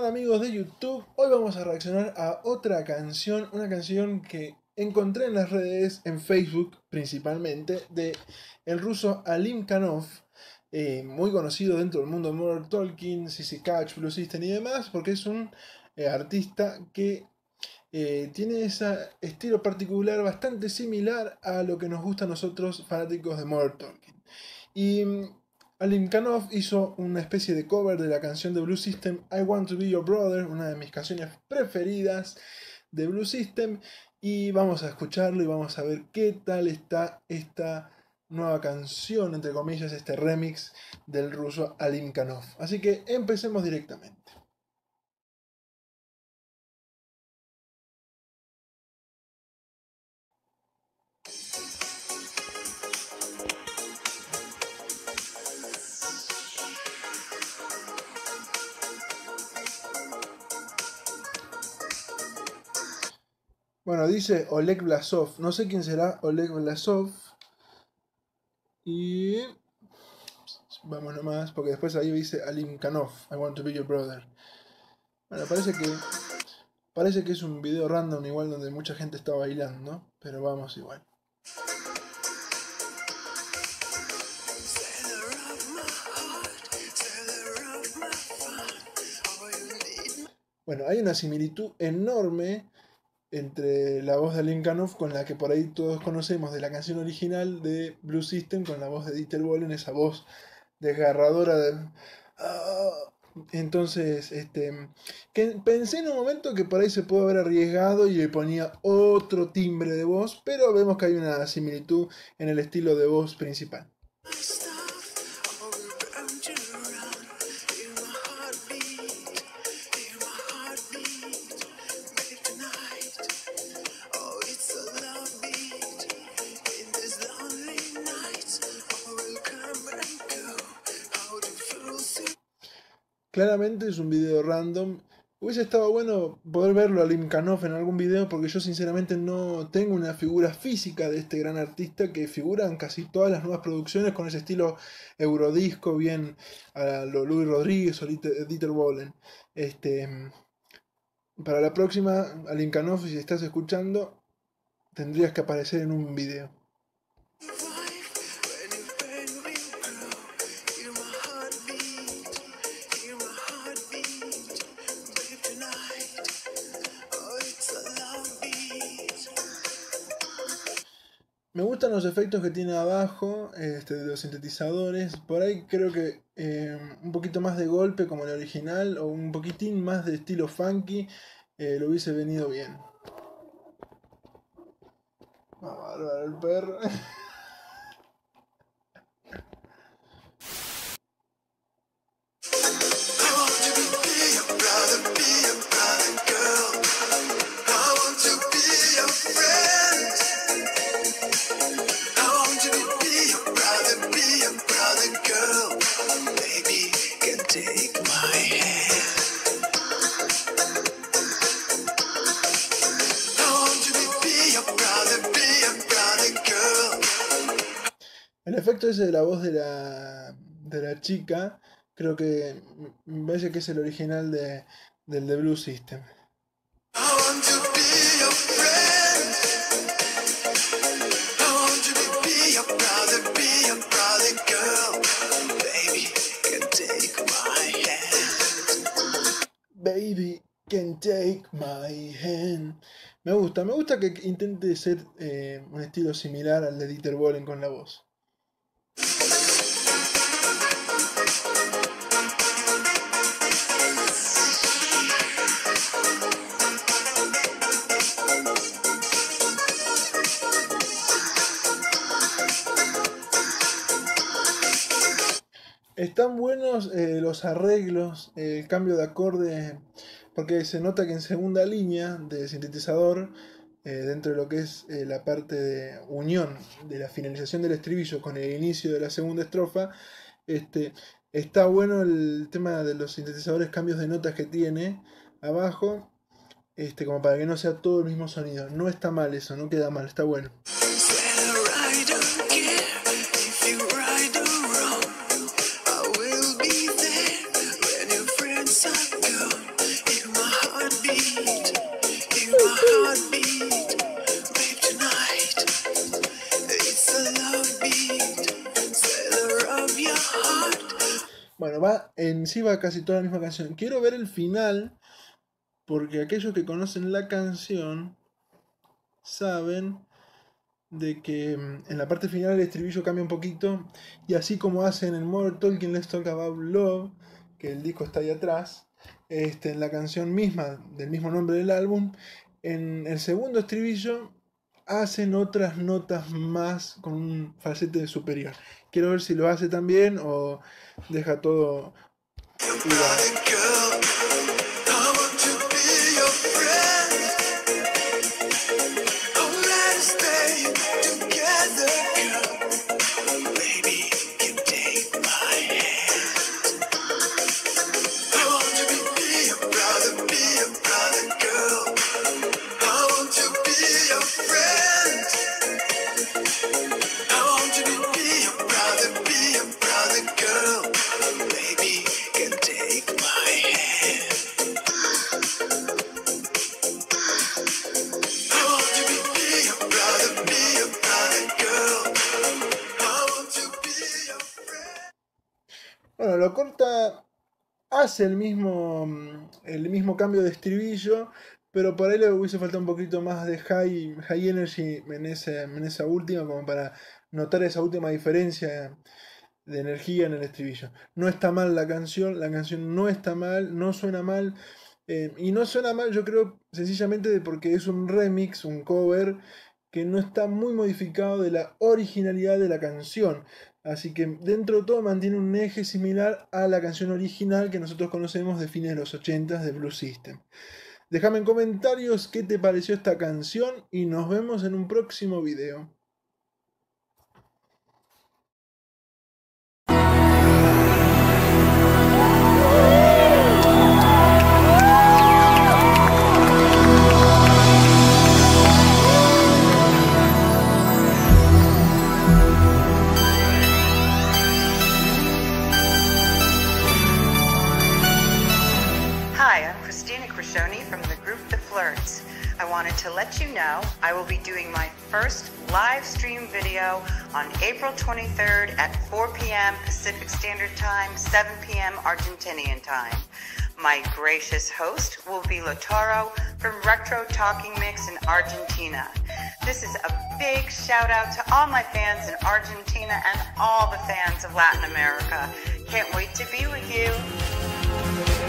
tal amigos de YouTube? Hoy vamos a reaccionar a otra canción, una canción que encontré en las redes, en Facebook principalmente, de el ruso Alim Khanov, muy conocido dentro del mundo de Modern Talking, CC Catch, Blue System y demás, porque es un artista que tiene ese estilo particular bastante similar a lo que nos gusta a nosotros fanáticos de Modern Talking. Y Alim Khanov hizo una especie de cover de la canción de Blue System I Want to Be Your Brother, una de mis canciones preferidas de Blue System, y vamos a escucharlo y vamos a ver qué tal está esta nueva canción, entre comillas, este remix del ruso Alim Khanov. Así que empecemos directamente. Bueno, dice Oleg Blasov. No sé quién será Oleg Blasov. Y vamos nomás, porque después ahí dice Alim Khanov, I Want to Be Your Brother. Bueno, parece que es un video random igual donde mucha gente está bailando, ¿no? Pero vamos igual. Bueno, hay una similitud enorme entre la voz de Alim Khanov con la que por ahí todos conocemos de la canción original de Blue System, con la voz de Dieter Bohlen, esa voz desgarradora de... Entonces, que pensé en un momento que por ahí se puede haber arriesgado y le ponía otro timbre de voz, pero vemos que hay una similitud en el estilo de voz principal. Claramente es un video random. Hubiese estado bueno poder verlo a Alim Khanov en algún video, porque yo sinceramente no tengo una figura física de este gran artista que figura en casi todas las nuevas producciones con ese estilo eurodisco, bien a lo Luis Rodríguez o Dieter Bohlen. Para la próxima, Alim Khanov, si estás escuchando, tendrías que aparecer en un video. Me gustan los efectos que tiene abajo, de los sintetizadores. Por ahí creo que un poquito más de golpe como el original, o un poquitín más de estilo funky, lo hubiese venido bien. Bárbaro el perro. El efecto ese de la voz de la chica, creo que me parece que es el original del de Blue System. Baby can take my hand. Me gusta que intente ser un estilo similar al de Dieter Bohlen con la voz. Están buenos los arreglos, el cambio de acorde, porque se nota que en segunda línea de sintetizador, dentro de lo que es la parte de unión de la finalización del estribillo con el inicio de la segunda estrofa, está bueno el tema de los sintetizadores, cambios de notas que tiene abajo, como para que no sea todo el mismo sonido. No está mal eso, no queda mal, está bueno. Bueno, va casi toda la misma canción. Quiero ver el final, porque aquellos que conocen la canción saben de que en la parte final el estribillo cambia un poquito, y así como hacen en Modern Talking Let's Talk About Love, que el disco está ahí atrás, en la canción misma, del mismo nombre del álbum, en el segundo estribillo hacen otras notas más con un falsete superior. Quiero ver si lo hace también o deja todo igual. Bueno, lo corta, hace el mismo cambio de estribillo, pero por ahí le hubiese faltado un poquito más de high energy en esa última, como para notar esa última diferencia de energía en el estribillo. No está mal la canción no está mal, no suena mal, y no suena mal, yo creo, sencillamente porque es un remix, un cover, que no está muy modificado de la originalidad de la canción. Así que dentro de todo mantiene un eje similar a la canción original que nosotros conocemos de fines de los 80 de Blue System. Déjame en comentarios qué te pareció esta canción y nos vemos en un próximo video. From the group The Flirts. I wanted to let you know I will be doing my first live stream video on April 23rd at 4 p.m. Pacific Standard Time, 7 p.m. Argentinian Time. My gracious host will be Lautaro from Retro Talking Mix in Argentina. This is a big shout out to all my fans in Argentina and all the fans of Latin America. Can't wait to be with you.